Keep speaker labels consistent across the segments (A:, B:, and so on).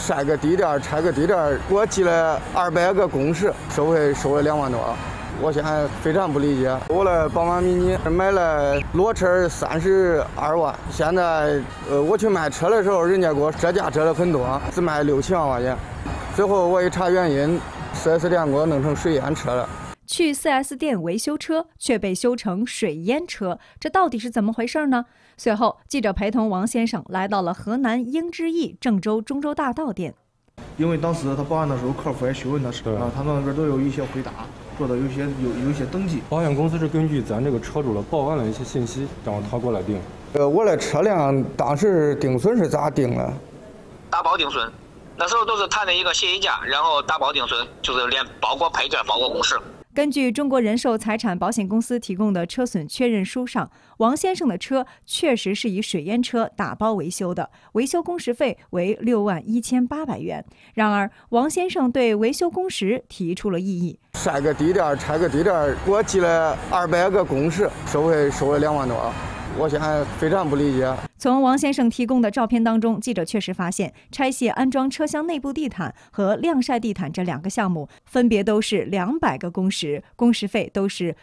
A: 晒个地垫，拆个地垫，给我寄了200个公时，收费收了2万多。我现在非常不理解。我的宝马迷你买了裸车32万，现在我去卖车的时候，人家给我折价折了很多，只卖6-7万块钱。最后我一查原因，4S店给我弄成水淹车了。
B: 去 4S 店维修车，却被修成水淹车，这到底是怎么回事呢？随后，记者陪同王先生来到了河南英之翼郑州中州大道店。
C: 因为当时他报案的时候，客服也询问他是他们那边都有一些回答，做的有一些登记。
D: 保险公司是根据咱这个车主的报案的一些信息，然后他过来定。
A: 我的车辆当时定损是咋定的？
E: 打包定损，那时候都是谈的一个协议价，然后打包定损，就是连包括配件、包括公时。
B: 根据中国人寿财产保险公司提供的车损确认书上，王先生的车确实是以水淹车打包维修的，维修工时费为61800元。然而，王先生对维修工时提出了异议。
A: 晒个地垫，拆个地垫，给我寄了200个公时，收费收了2万多。我现在非常不理解。
B: 从王先生提供的照片当中，记者确实发现，拆卸安装车厢内部地毯和晾晒地毯这2个项目，分别都是200个工时，工时费都是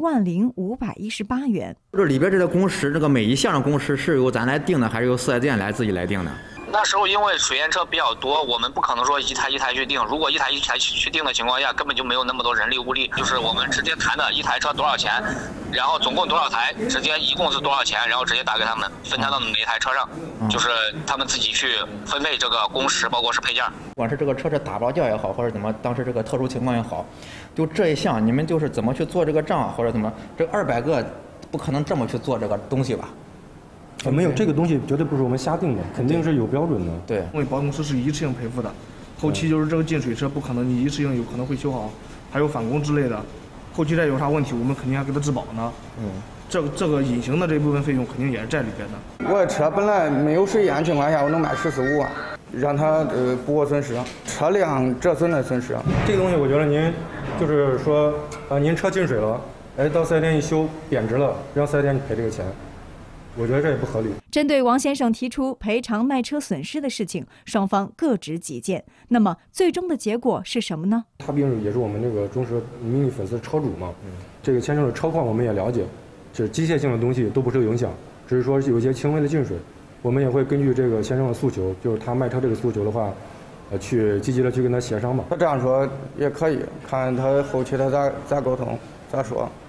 B: 10518元。
F: 这里边这个工时，这个每一项的工时是由咱来定的，还是由4S店自己来定的？
E: 那时候因为水淹车比较多，我们不可能说一台一台去定。如果一台一台去定的情况下，根本就没有那么多人力物力。就是我们直接谈的一台车多少钱，然后总共多少台，直接一共是多少钱，然后直接打给他们，分摊到每一台车上，就是他们自己去分配这个工时，包括是配件。
F: 不管是这个车是打包掉也好，或者怎么，当时这个特殊情况也好，就这一项你们就是怎么去做这个账，或者怎么，这200个不可能这么去做这个东西吧？
D: 没有，这个东西绝对不是我们瞎定的，肯定是有标准的。
F: 对，
C: 因为保险公司是一次性赔付的，后期就是这个进水车不可能你一次性有可能会修好，还有返工之类的，后期再有啥问题，我们肯定还给他质保呢。这个隐形的这部分费用肯定也是在里边的。
A: 我的车本来没有水淹情况下，我能卖14-15万，让他补我损失，车辆折损的损失。
D: 这个东西我觉得您就是说，您车进水了，到4S店一修贬值了，让4S店赔这个钱。我觉得这也不合理。
B: 针对王先生提出赔偿卖车损失的事情，双方各执己见。那么最终的结果是什么呢？
D: 他毕竟也是我们这个忠实迷你粉丝车主嘛，这个先生的车况我们也了解，就是机械性的东西都不受影响，只是说有一些轻微的进水。我们也会根据这个先生的诉求，就是他卖车这个诉求的话，去积极的去跟他协商吧。
A: 他这样说也可以，看他后期他咋沟通咋说。